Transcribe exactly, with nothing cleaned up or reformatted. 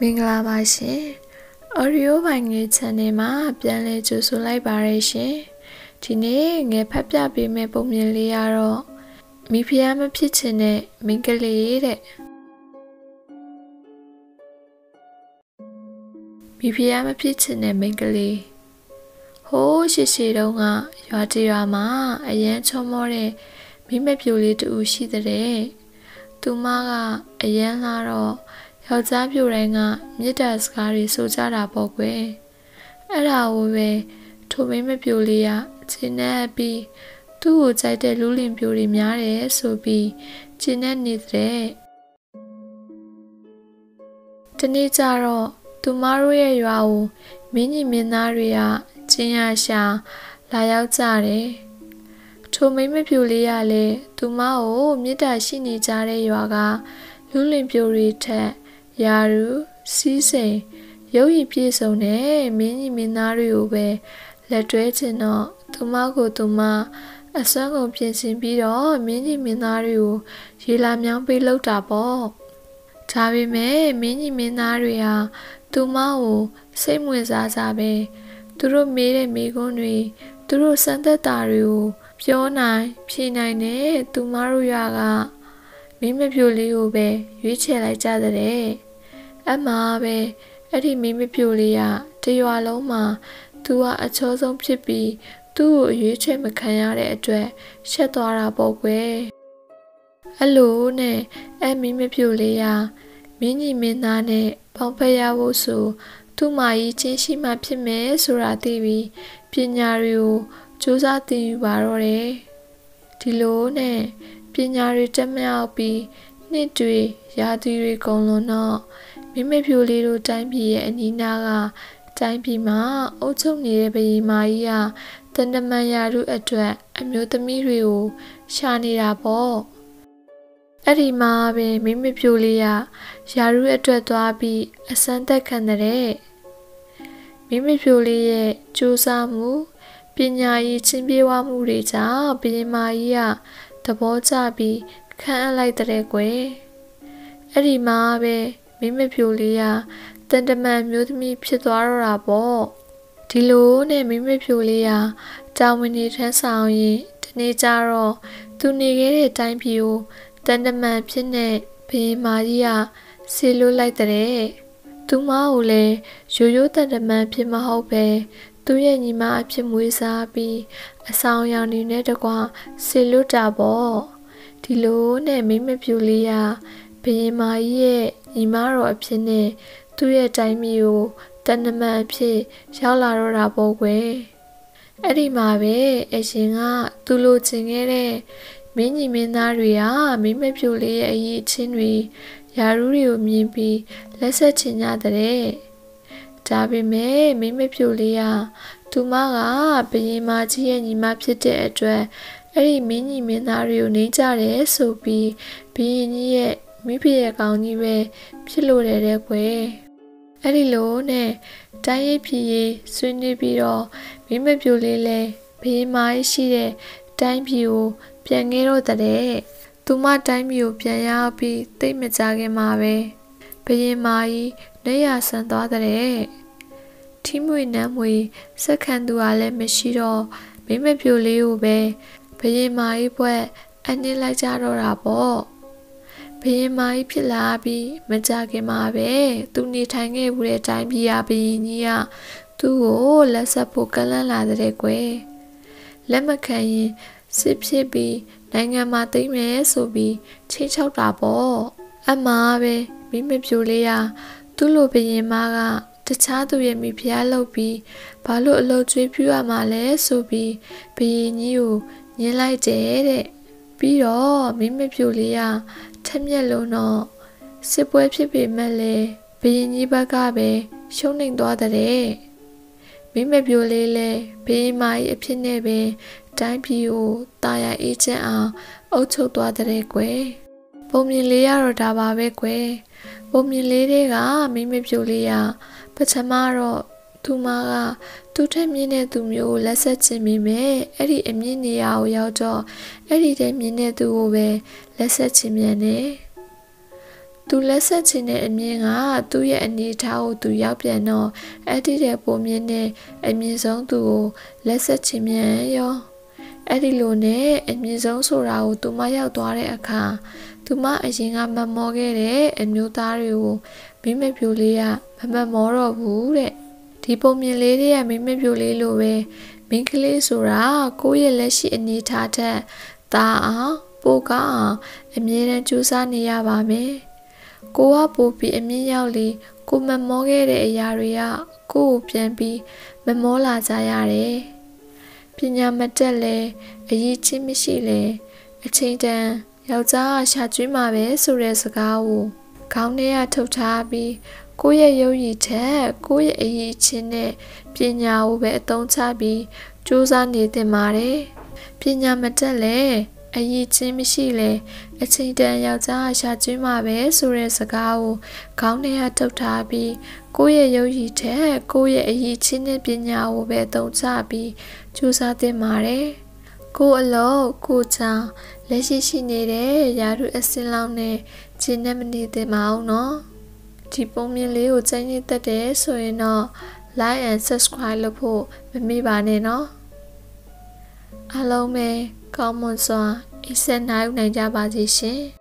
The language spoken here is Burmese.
မင်္ဂလာပါရှင် Audio ပိုင်းငယ် channel မှာပြန်လည်ကြိုဆိုလိုက်ပါရရှင်ဒီနေ့ငယ်ဖတ်ပြပေးမယ့်ပုံမြင်လေးကတော့မိဖုရားမဖြစ်ချင်တဲ့မိန်းကလေးတဲ့မိဖုရားမဖြစ်ချင်တဲ့မိန်းကလေးဟိုးရှိရှိတုန်းကရွာတရွာမှာအရန်ချောမောတဲ့မိမပြိုလေးတူရှိတဲ့သူမကအရန်လာတော့ယောက်ျားပြိုတိုင်းကမြစ်တာစကားတွေဆိုကြတာပေါ့ကွယ်အဲ့ဒါကိုပဲထိုမိမပြိုလေးကကျင်းနေပြီးသူ့ကိုကြိုက်တဲ့လူလင်ပြိုတွေများတယ်ဆိုပြီးကျင်းနေနေတဲ့တနေ့ကျတော့သူမတို့ရဲ့ရွာကိုမင်းကြီးမင်းသားတွေကကျင်းရရှာလာရောက်ကြတယ်ထိုမိမပြိုလေးကလည်းသူမကိုမြစ်တာရှိနေကြတဲ့ရွာကလူလင်ပြိုတွေထက်ယာရူစီးစိန်ရုပ်ရည်ပြည့်စုံတဲ့မင်းကြီးမင်းသားတွေကိုပဲလက်တွဲချင်တော့သူမကိုသူမအစွမ်းကုန်ပြင်ဆင်ပြီးတော့မင်းကြီးမင်းသားတွေကိုရေလာမြောင်းပေးလောက်တာပေါ့ဒါပေမဲ့မင်းကြီးမင်းသားတွေဟာသူမကိုစိတ်ဝင်စားစားပဲသူတို့မေးတဲ့မေးခွန်းတွေသူတို့စံသက်တာတွေကိုပြောနိုင်ဖြေနိုင်တဲ့သူမတို့ရွာကမိမပြိုလေးကိုပဲရွေးချယ်လိုက်ကြတဲ့အမှပဲအဲ့ဒီမိမပြိုလေးကတရွာလုံးမှာသူကအချောဆုံးဖြစ်ပြီးသူ့ကိုရွေးချယ်မခံရတဲ့အတွက်ရှက်သွားတာပေါ့ကွယ်အဲ့လိုနဲ့အဲ့မိမပြိုလေးကမင်းကြီးမင်းသားနဲ့ပေါင်းဖက်ရဖို့ဆိုသူ့မာကြီးချင်းရှိမှဖြစ်မယ်ဆိုတာသိပြီးပညာတွေကိုစူးစမ်းသင်ယူပါတော့တယ်ဒီလိုနဲ့ပညာတွေတက်မြောက်ပြီးနှစ်တွေရာသီတွေကုန်လွန်တော့မိမပြိုလေးတို့တိုင်းပြည်ရဲ့အနီးနားကတိုင်းပြည်မှာအုပ်ချုပ်နေတဲ့ဘုရင်မကြီးကတန်တမန်ရာတို့အတွက်အမျိုးသမီးတွေကိုရှာနေတာပေါ့အဲ့ဒီမှာပဲမိမပြိုလေးကရာတို့အတွက်သွားပြီးအစမ်းသက်ခံတဲ့မိမပြိုလေးရဲ့ကြိုးစားမှုပညာရေးချင်းပြေဝမှုတွေကြောင့်ဘုရင်မကြီးကသဘောကျပြီးခံအပ်လိုက်တဲ့ကွယ်အဲ့ဒီမှာပဲမိမပြိုလေးကတန်တမန်မျိုးသမီးဖြစ်သွားတော့တာပေါ့ဒီလိုနဲ့မိမပြိုလေးကတာဝန်နေထမ်းဆောင်ရင်ဒီနေ့ကျတော့သူနေခဲ့တဲ့တိုင်းပြည်ကိုတန်တမန်ဖြစ်နေဘုရင်မကြီးကဆေးလွတ်လိုက်တဲ့သူမကိုလည်းရိုးရိုးတန်တမန်ဖြစ်မဟုတ်ပဲသူရဲ့ညီမအဖြစ်မွေးစားပြီးအဆောင်ရောင်နေနဲ့တကွာဆေလွတ်တာပေါ့ဒီလိုနဲ့မိမပြူလေးကဘုရင်မကြီးရဲ့ညီမတော်အဖြစ်နဲ့သူ့ရဲ့တိုင်းမျိုးကိုတန်တမန်အဖြစ်ရောက်လာတော့တာပေါ့ကွယ်အဲ့ဒီမှာပဲအရှင်ကသူ့လိုချင်ခဲ့တဲ့မင်းကြီးမင်းသားတွေကမိမပြူလေးရဲ့အရေးချင်းတွေယာရူးတွေကိုမြင်ပြီးလက်ဆက်ချင်ကြတဲ့ဒါပေမဲ့မိမပြိုလေးကသူမကဘုရင်မကြီးရဲ့ညီမဖြစ်တဲ့အတွက်အဲ့ဒီမင်းကြီးမင်းသားတွေကိုနှိမ့်ကြတယ်ဆိုပြီးဘုရင်ကြီးရဲ့မိဖရဲ့ကောင်းကြီးပဲဖြစ်လို့တယ်တဲ့ကွယ်အဲ့ဒီလိုနဲ့တိုင်းရေးပြည်ရေးဆွေးနွေးပြီးတော့မိမပြိုလေးလည်းဘုရင်မကြီးရှိတဲ့တိုင်းပြည်ကိုပြန်ခဲ့တော့တဲ့သူမတိုင်းပြည်ကိုပြန်ရောက်ပြီးတိတ်မကြခင်မှာပဲဘုရင်မကြီးနေရဆန်သွားတဲ့ထီးမွေနမ်းမွေစက်ခံသူကလည်းမရှိတော့မိမပြိုလေးကိုပဲဘုရင်မကြီးဘွဲ့အနှင်းလိုက်ကြတော့တာပေါ့ဘုရင်မကြီးဖြစ်လာပြီးမကြခင်မှာပဲသူနေထိုင်ခဲ့ဘူးတဲ့အတိုင်းပြည်ကဘုရင်ကြီးကသူ့ကိုလက်ဆက်ဖို့ကလန့်လာတဲ့ကွယ်လက်မခံရင်စစ်ဖြစ်ပြီးနိုင်ငံမှာသိမ်းမယ်ဆိုပြီးချိန်ချောက်တာပေါ့အမှားပဲမိမပြိုလေးကသူ့လိုဘုရင်မကတခြားသူရဲ့မိဖုရားလုပ်ပြီးဘာလို့အလုပ်ကျွေးပြရမှာလဲဆိုပြီးဘုရင်ကြီးကိုညှင်းလိုက်တယ်တဲ့ပြီးတော့မိမပြိုလေးကထက်မြက်လုံးတော့စစ်ပွဲဖြစ်ပေမဲ့လေဘုရင်ကြီးဘက်ကပဲရှုံးနိမ့်သွားတဲ့မိမပြိုလေးလည်းဘုရင်မကြီးအဖြစ်နဲ့ပဲတိုင်းပြည်ကိုတာယာအေးချမ်းအောင်အုပ်ချုပ်သွားတဲ့ကွယ်ပုံမြင်လေးရတော့ဒါပါပဲကွယ်ပုံမြင်လေးတွေကမိမပြိုလေးကပထမတော့သူမကသူ့ထက်မြင့်တဲ့သူမျိုးကိုလက်ဆက်ချင်မိမယ်အဲ့ဒီအမြင့်နေရာကိုရောက်တော့အဲ့ဒီတည်းမြင့်တဲ့သူကိုပဲလက်ဆက်ချင်မြန်တယ်သူလက်ဆက်ချင်တဲ့အမြင်ကသူ့ရဲ့အနေထားကိုသူရောက်ပြန်တော့အဲ့ဒီတဲ့ပုံမြင်တဲ့အမြင်ဆုံးသူကိုလက်ဆက်ချင်မြန်ရောအဲ့ဒီလိုနဲ့အမြင်ဆုံးဆိုတာကိုသူမရောက်သွားတဲ့အခါသူမအရင်ကမမောခဲ့တဲ့အမျိုးသားတွေကိုမိမပြိုလေးကမမမောတော့ဘူးတဲ့ဒီပုံမြင်လေးတွေကမိမပြိုလေးလိုပဲမိန်းကလေးဆိုတာကိုယ့်ရဲ့လက်ရှိအနေထားထက်သာအောင်ပိုကောင်းအောင်အမြဲတမ်းကြိုးစားနေရပါမယ်ကိုကပိုပြီးအမြင့်ရောက်လေကိုမမောခဲ့တဲ့အရာတွေကကိုကိုပြန်ပြီးမမောလာကြရတယ်ပညာမတက်လဲအရေးချင်းမရှိလဲအချိန်တန်ယောက်ျားကရှာကျွေးမှာပဲဆိုတဲ့စကားကိုခေါင်းထဲကထုတ်ထားပြီးကိုယ့်ရဲ့ရုပ်ရည်ထက်ကိုယ့်ရဲ့အရေးချင်းနဲ့ပညာကိုပဲအသုံးချပြီးစူးစမ်းနေသင့်ပါတယ်ပညာမတက်လဲအရေးချင်းမရှိလဲအချိန်တန်ယောက်ျားရှာကျွေးမှာပဲဆိုတဲ့စကားကိုခေါင်းထဲကထုတ်ထားပြီးကိုယ့်ရဲ့ရုပ်ရည်ထက်ကိုယ့်ရဲ့အရေးချင်းနဲ့ပညာကိုပဲအသုံးချပြီးစူးစမ်းသင့်ပါတယ်ကိုအလုံးကိုချောင်းလက်ရှိရှိနေတဲ့ယာရုအစင်းလောင်းနဲ့ခြေနဲ့မနေသင့်ပါဘူးနော်ဒီပုံမြင်လေးကိုကြိုက်နေတတ်တယ်ဆိုရင်တော့ like and subscribe လုပ်ဖို့မမေ့ပါနဲ့နော်အားလုံးပဲကောင်းမွန်စွာအိပ်စက်နိုင်ကြပါစေရှင်